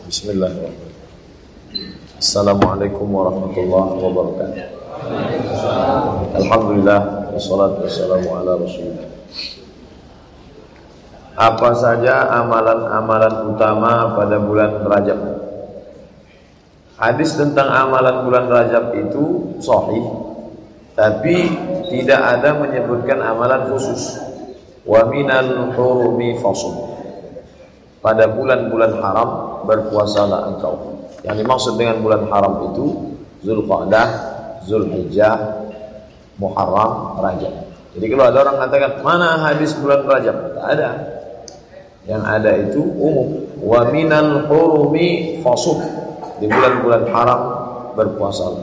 Bismillahirrahmanirrahim. Assalamualaikum warahmatullahi wabarakatuh. Alhamdulillah wassalatu wassalamu ala Rasulillah. Apa saja amalan-amalan utama pada bulan Rajab? Hadis tentang amalan bulan Rajab itu sahih, tapi tidak ada menyebutkan amalan khusus. Wa minal hurumi fasum. Pada bulan-bulan haram berpuasalah engkau. Yang dimaksud dengan bulan haram itu Zulqa'dah, Zulhijjah, Muharram, Rajab. Jadi kalau ada orang mengatakan mana hadis bulan Rajab, tak ada. Yang ada itu umum. Wa minal hurumi fasum. Di bulan-bulan haram berpuasalah.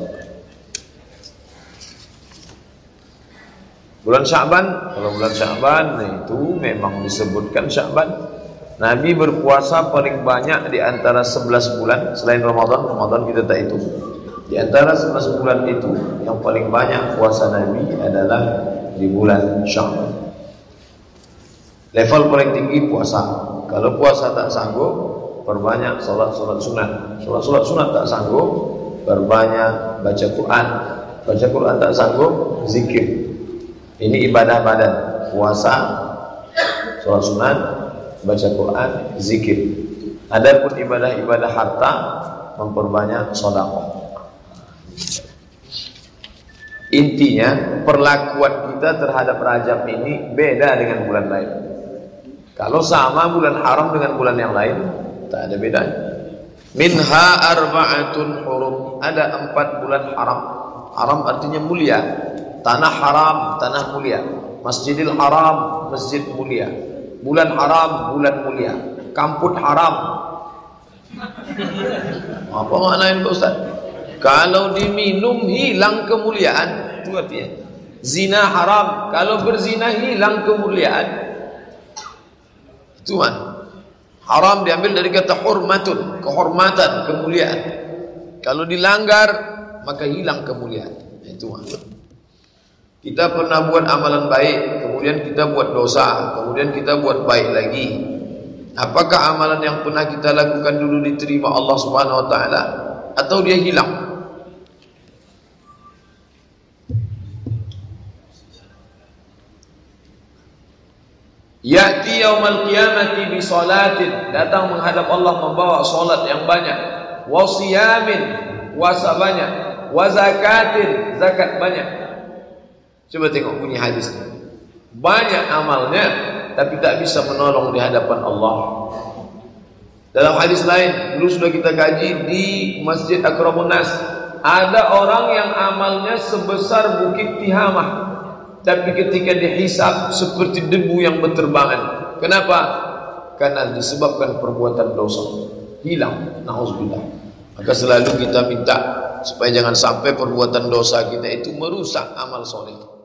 Bulan Sya'ban, kalau bulan Sya'ban itu memang disebutkan Sya'ban. Nabi berpuasa paling banyak di antara 11 bulan selain Ramadan. Ramadan kita tak hitung. Di antara 11 bulan itu yang paling banyak puasa Nabi adalah di bulan Sya'ban. Level paling tinggi puasa. Kalau puasa tak sanggup, perbanyak solat-solat sunat. Solat-solat sunat tak sanggup, perbanyak baca Quran. Baca Quran tak sanggup, zikir. Ini ibadah badan. Puasa, solat sunat, baca Quran, zikir. Adapun ibadah-ibadah harta, memperbanyak sedekah. Intinya perlakuan kita terhadap Rajab ini beda dengan bulan lain. Kalau sama bulan haram dengan bulan yang lain, tak ada bedanya. Minha arba'atun hurum. Ada 4 bulan haram. Haram artinya mulia. Tanah haram, tanah mulia. Masjidil haram, masjid mulia. Bulan haram, bulan mulia. Kamput haram. Apa maknanya Pak Ustaz? Kalau diminum hilang kemuliaan, itu artinya. Zina haram, kalau berzina hilang kemuliaan. Itu kan. Haram diambil dari kata hurmatun, kehormatan, kemuliaan. Kalau dilanggar maka hilang kemuliaan. Itu kan. Kita pernah buat amalan baik, kemudian kita buat dosa, kemudian kita buat baik lagi. Apakah amalan yang pernah kita lakukan dulu diterima Allah Subhanahu wa taala atau dia hilang? Ya'ti yaumal qiyamati bi salatin, datang menghadap Allah membawa salat yang banyak, wa siyamin, puasa banyak, wa zakatin, zakat banyak. Coba tengok bunyi hadis. Banyak amalnya tapi tak bisa menolong di hadapan Allah. Dalam hadis lain dulu sudah kita kaji di Masjid Akramun Nas, ada orang yang amalnya sebesar bukit Tihamah, tapi ketika dihisab seperti debu yang berterbangan. Kenapa? Karena disebabkan perbuatan dosa. Hilang, na'udzubillah. Maka selalu kita minta supaya jangan sampai perbuatan dosa kita itu merusak amal soleh.